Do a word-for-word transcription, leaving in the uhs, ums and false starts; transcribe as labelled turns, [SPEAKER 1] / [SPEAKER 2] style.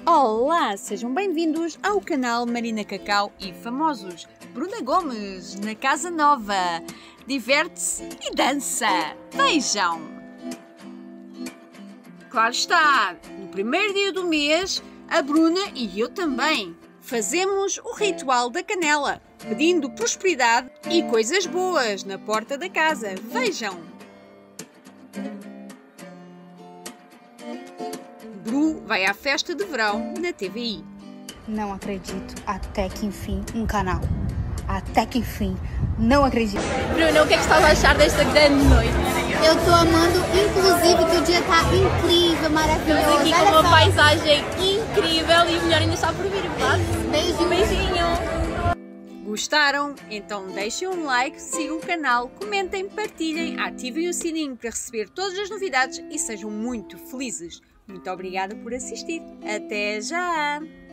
[SPEAKER 1] Olá, sejam bem-vindos ao canal Marina Cacau e Famosos. Bruna Gomes, na Casa Nova. Diverte-se e dança. Vejam! Claro está, no primeiro dia do mês, a Bruna e eu também fazemos o ritual da canela, pedindo prosperidade e coisas boas na porta da casa. Vejam! Bru vai à festa de verão na T V I.
[SPEAKER 2] Não acredito. Até que enfim, um canal. Até que enfim, não acredito.
[SPEAKER 3] Bruna, o que é que estás a achar desta grande noite?
[SPEAKER 2] Eu tô amando, inclusive, que o dia tá incrível, maravilhoso.
[SPEAKER 3] Estamos aqui com uma paisagem incrível e o melhor ainda está por vir, verdade?
[SPEAKER 2] Beijinho.
[SPEAKER 3] Beijinho!
[SPEAKER 1] Gostaram? Então deixem um like, sigam o canal, comentem, partilhem, ativem o sininho para receber todas as novidades e sejam muito felizes. Muito obrigada por assistir. Até já!